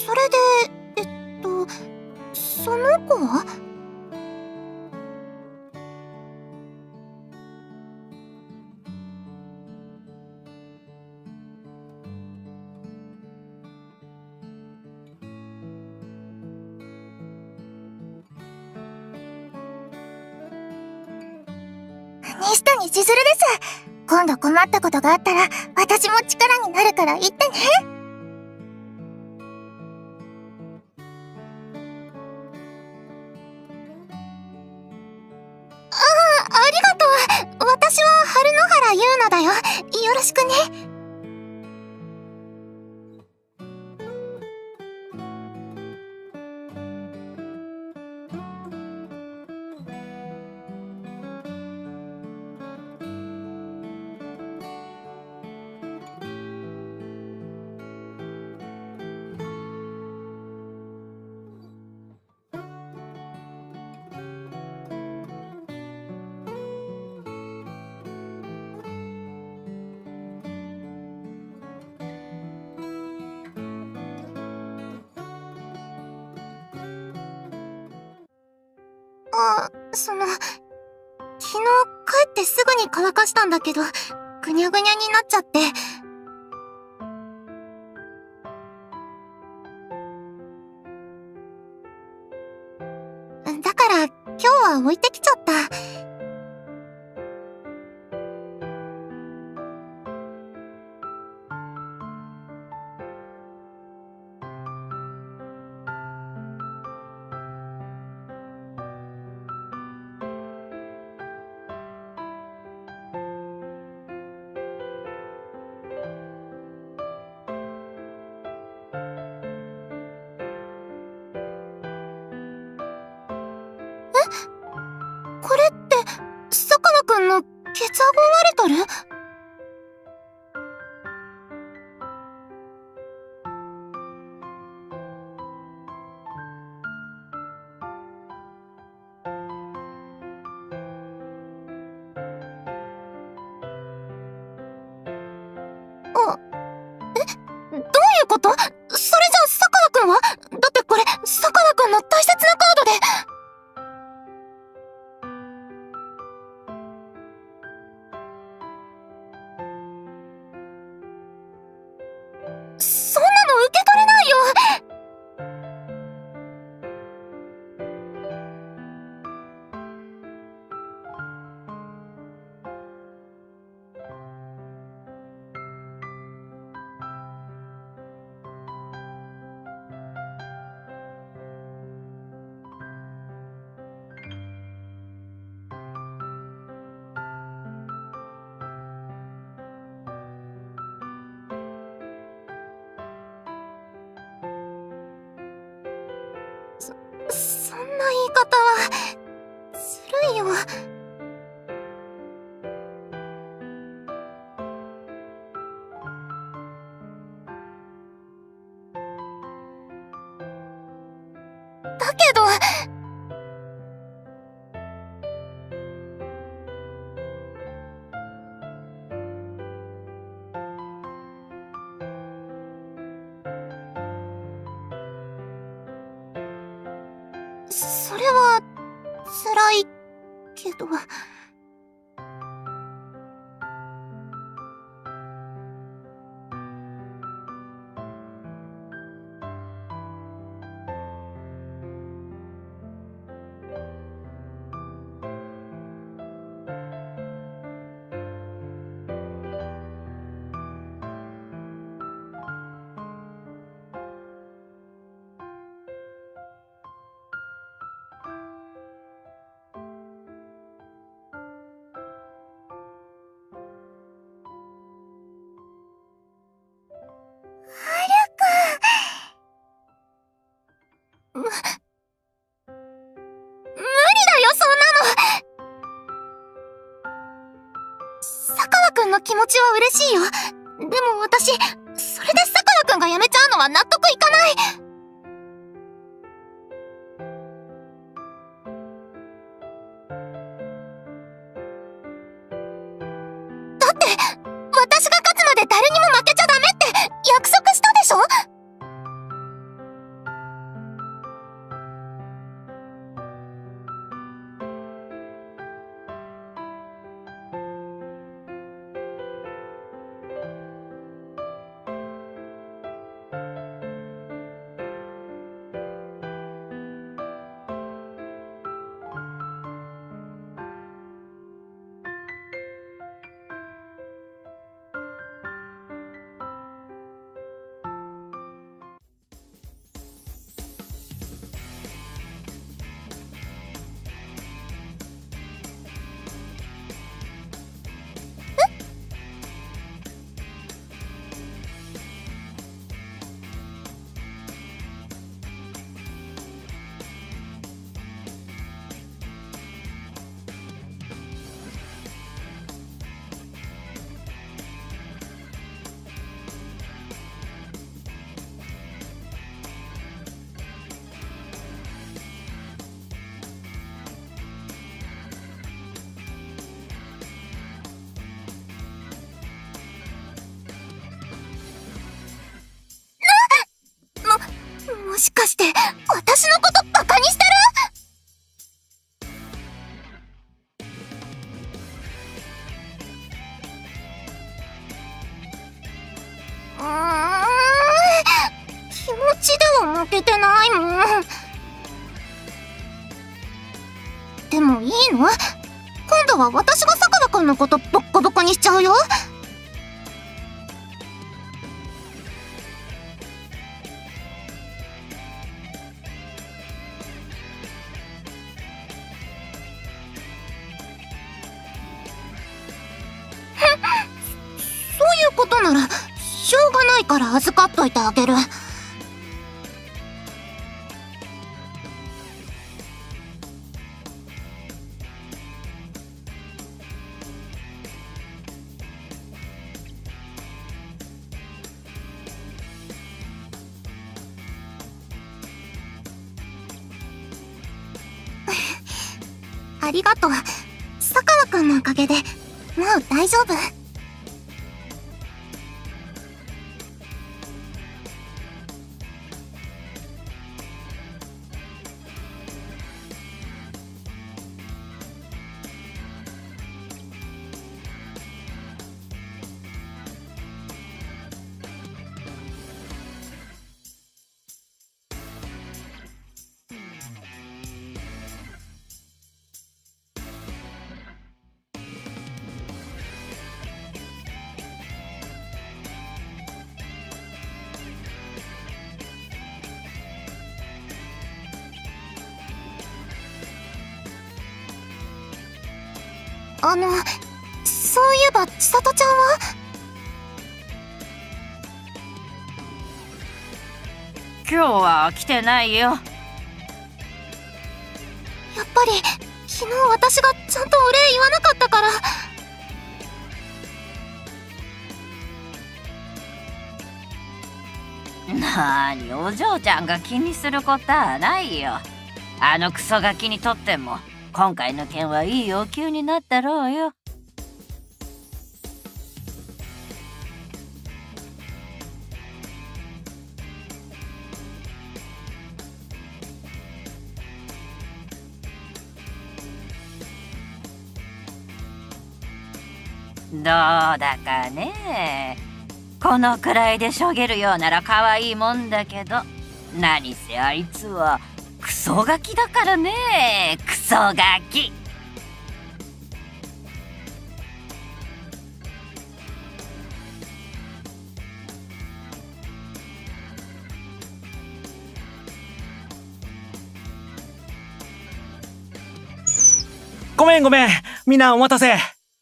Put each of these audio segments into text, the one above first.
それで、その子は？西谷千鶴です。今度困ったことがあったら、私も力になるから言ってね。ありがとう。私は春野原優奈だよ。よろしくね。昨日帰ってすぐに乾かしたんだけど、ぐにゃぐにゃになっちゃって。だから今日は置いてきちゃった。これって、坂野くんのケツアゴ割れとる？どういうこと？それじゃあ坂野くんは？だってこれ、坂野くんの大切なカードで。そんなの受け取れないよ。そんな言い方は、ずるいよ。だけど、それは、辛いけど。無理だよ、そんなの。坂野くんの気持ちは嬉しいよ。でも私、それで坂野くんが辞めちゃうのは納得いかない。だって、私が勝つまで誰にも負けちゃダメって約束したでしょ？ でもいいの？今度は私が坂田くんのことボッコボコにしちゃうよ。そういうことならしょうがないから預かっといてあげる。ありがとう。坂川くんのおかげでもう大丈夫。そういえば千里ちゃんは？ 今日は来てないよ。 やっぱり昨日私がちゃんとお礼言わなかったから。 なーに、お嬢ちゃんが気にすることはないよ。あのクソガキにとっても今回の件はいいお給になったろうよ。どうだかね。このくらいでしょげるようなら可愛いもんだけど、何せあいつはクソガキだからね。クソガキ。 ごめんごめん、みんなお待たせ。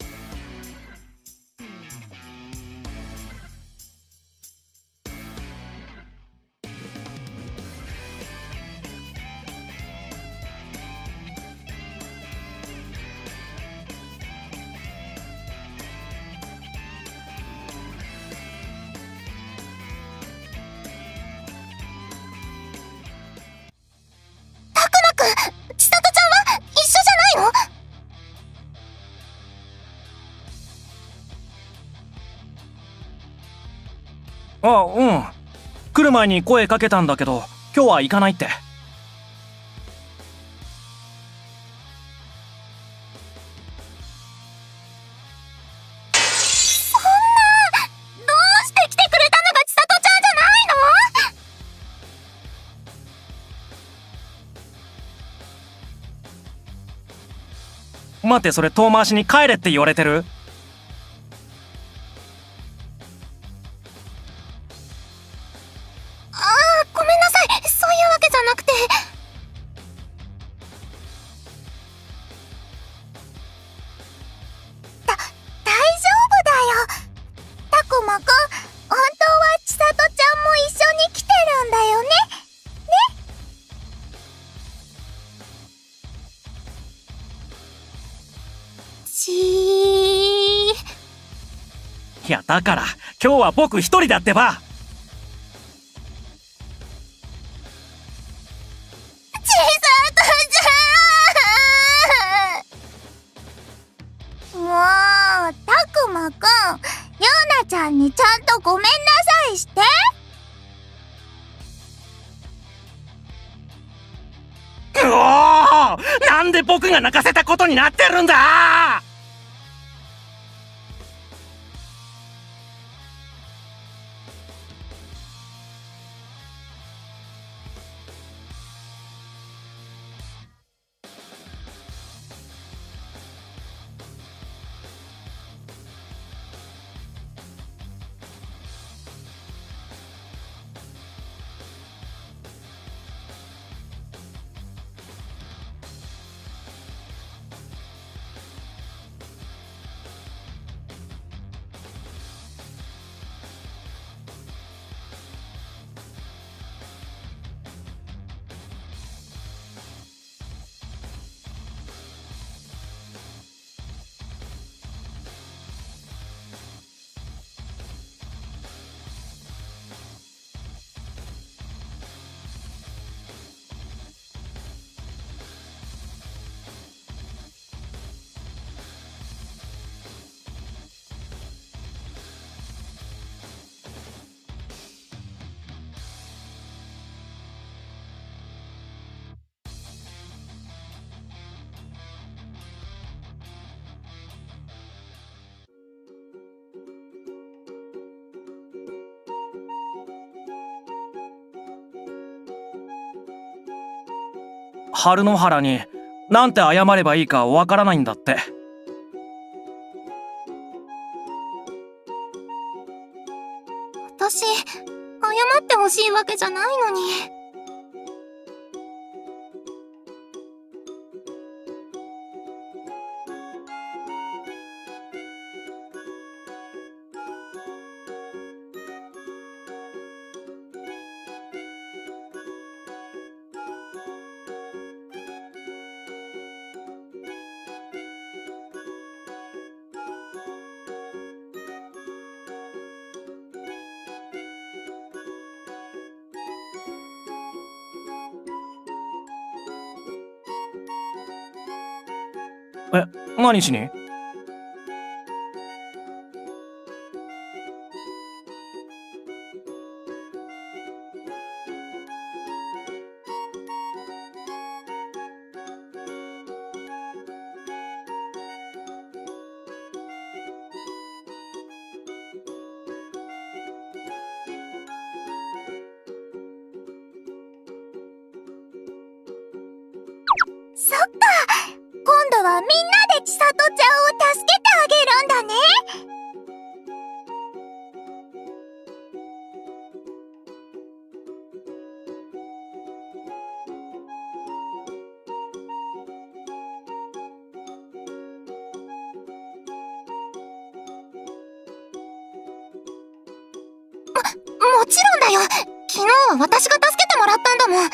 千里ちゃんは一緒じゃないの？ あ、うん。来る前に声かけたんだけど、今日は行かないって。 そんな、どうして来てくれたのが千里ちゃんじゃないの？ 待って、それ遠回しに帰れって言われてる？ ごめんなさい、そういうわけじゃなくて。大丈夫だよ。たくまくん、本当は千里ちゃんも一緒に来てるんだよね。 いや、だから今日は僕一人だってば。 もう、たくまくん、ヨナちゃんにちゃんとごめんなさいして。 うおー！なんで僕が泣かせたことになってるんだ！ 春野原になんて謝ればいいかわからないんだって。 私、謝ってほしいわけじゃないのに。 え、何しに？ そっか、今度はみんなで千里ちゃんを助けてあげるんだね。もちろんだよ。昨日は私が助けてもらったんだもん。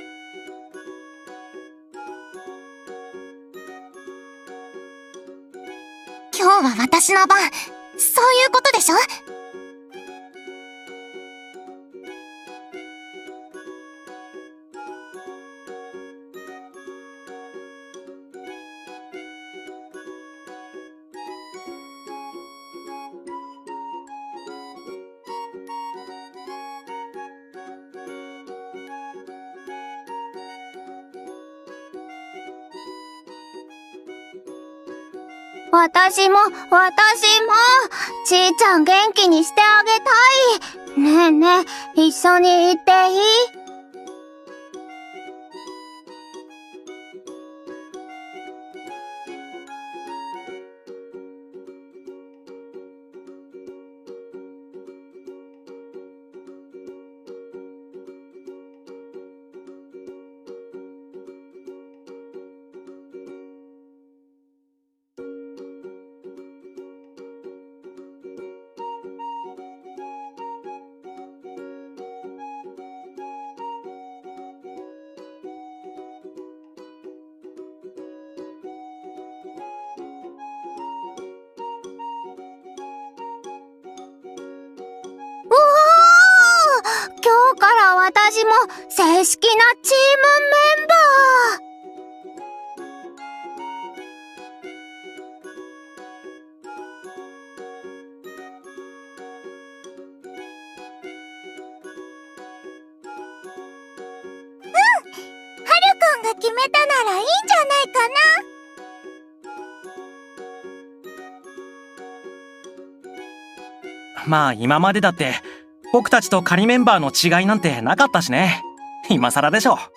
今日は私の番。そういうことでしょ？私も、ちーちゃん元気にしてあげたい。ねえねえ、一緒に行っていい？今日から私も正式なチームメンバー。はるくんが決めたならいいんじゃないかな。まあ今までだって僕たちと仮メンバーの違いなんてなかったしね。今更でしょ。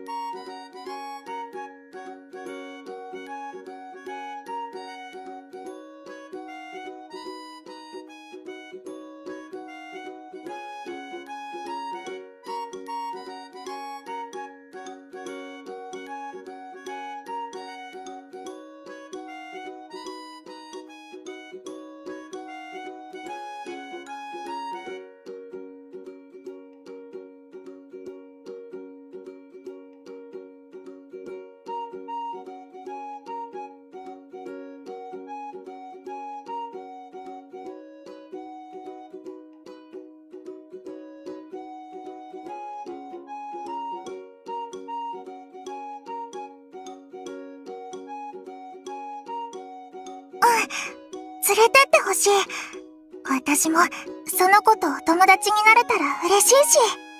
連れてってほしい。私もその子とお友達になれたら嬉しいし。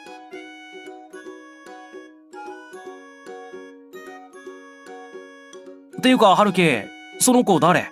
っていうか春樹、その子誰？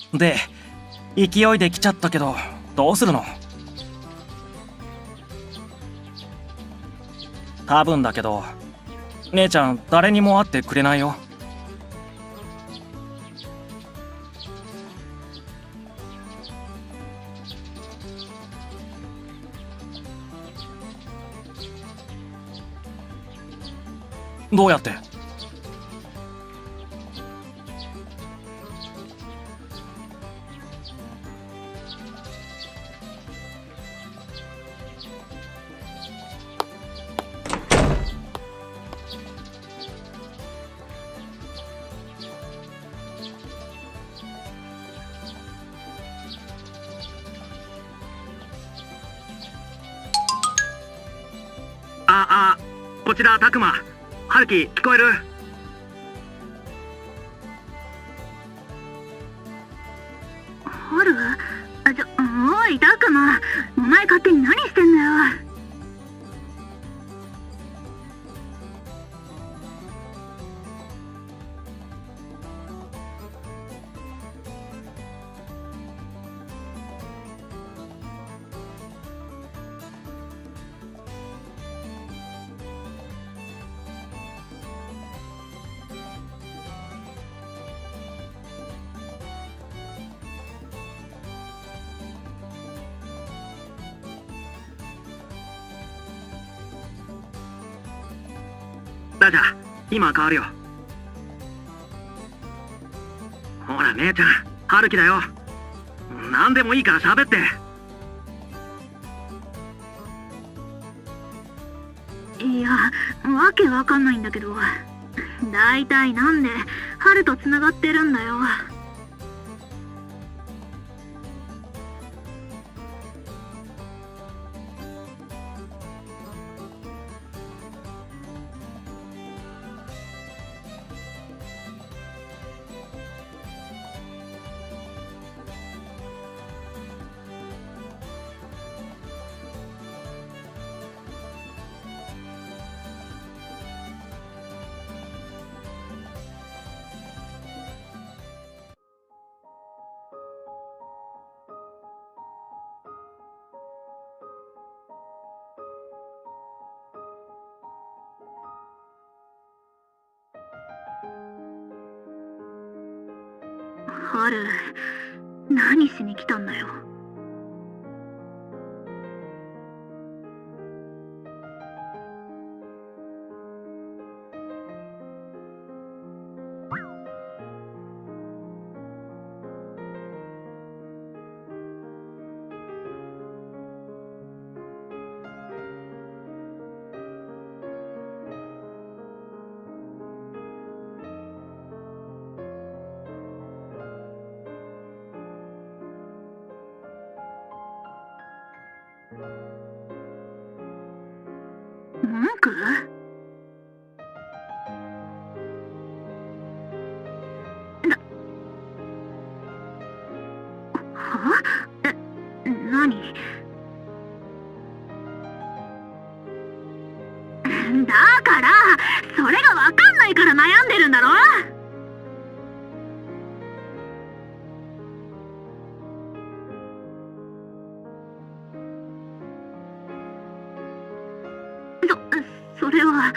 で、勢いで来ちゃったけど、どうするの？多分だけど、姉ちゃん誰にも会ってくれないよ。どうやって？ こちらタクマ。ハルキ聞こえる？ ハル？おい、タクマ。お前勝手に何してんだよ。 ラジャー、今変わるよ。ほら姉ちゃん、ハルキだよ。何でもいいから喋って。 いや、わけわかんないんだけど、だいたいなんでハルと繋がってるんだよ。ハル、何しに来たんだよ。文句？は？何？だから、それがわかんないから悩んでるんだろ？それは。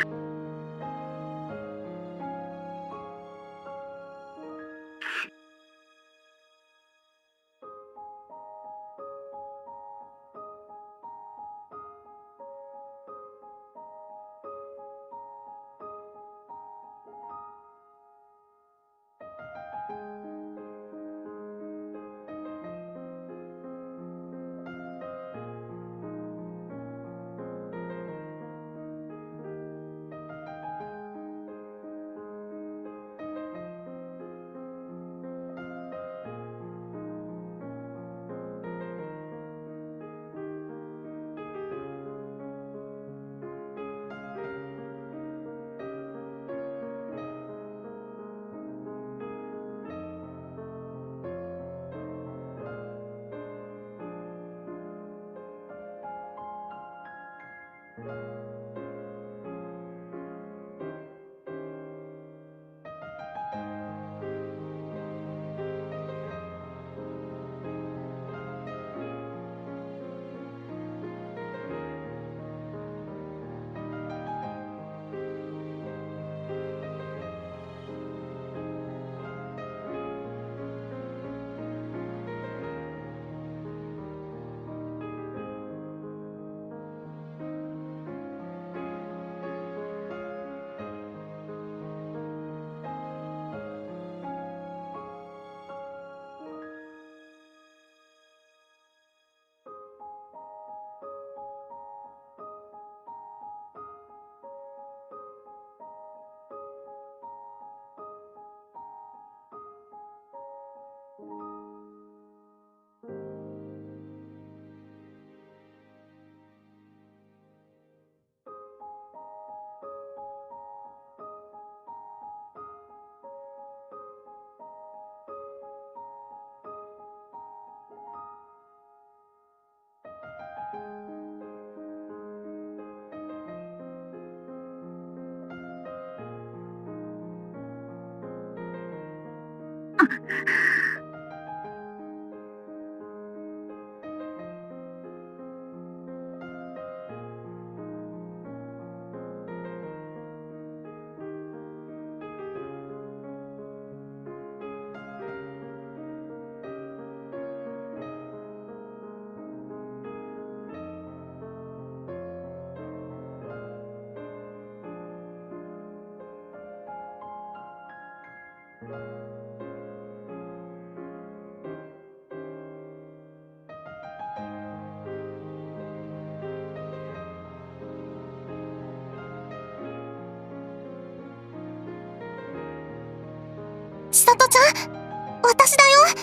千里ちゃん、私だよ。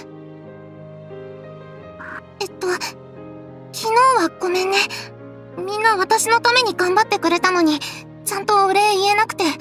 昨日はごめんね。みんな私のために頑張ってくれたのに、ちゃんとお礼言えなくて。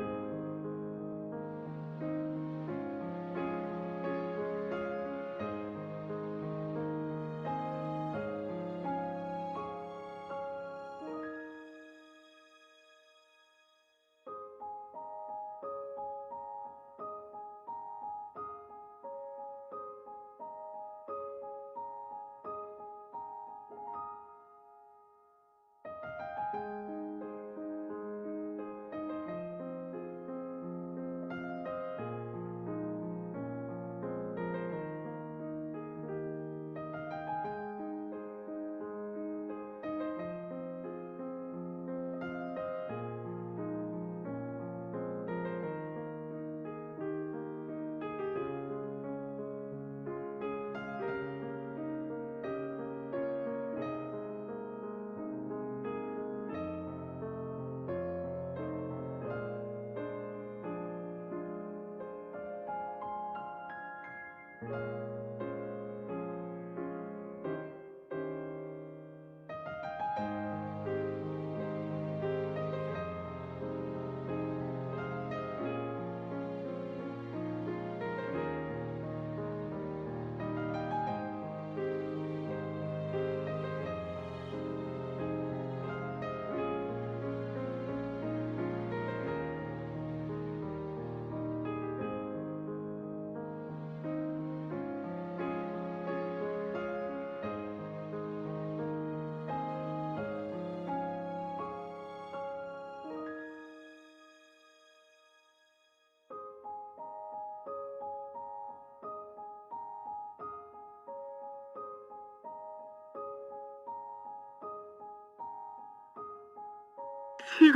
違う。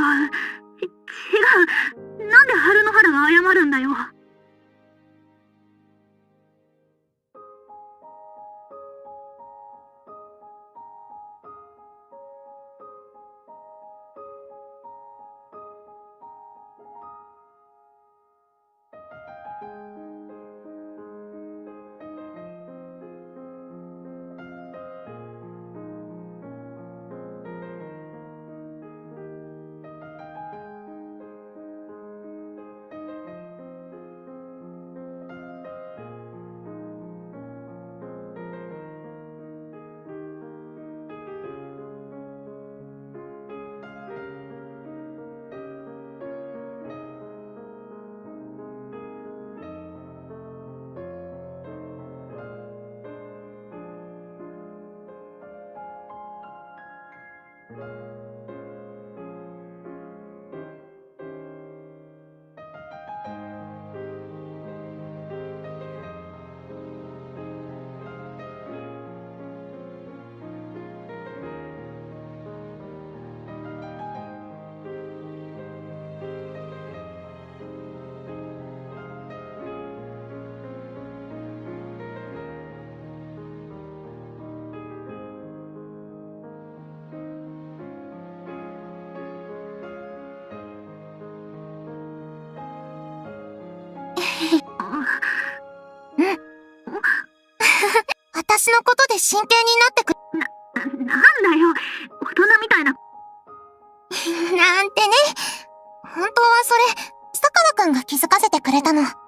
なんで春の原が謝るんだよ。 私のことで真剣になってくなんだよ、大人みたいな。 なんてね。本当はそれ、坂田くんが気づかせてくれたの。